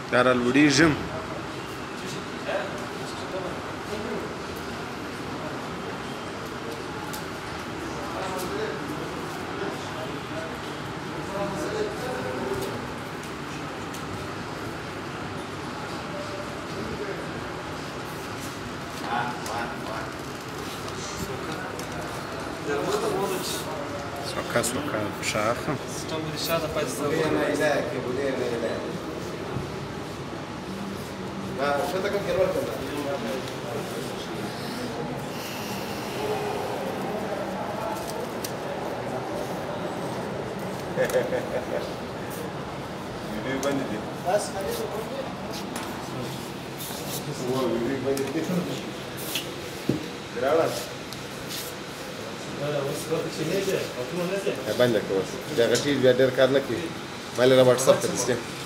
دا راوړېږم. Soca sciafa. Stiamo lasciando poi sta باندې کوس دا غټي بیا ډېر کار نه کوي مال را واتساپ ته دسته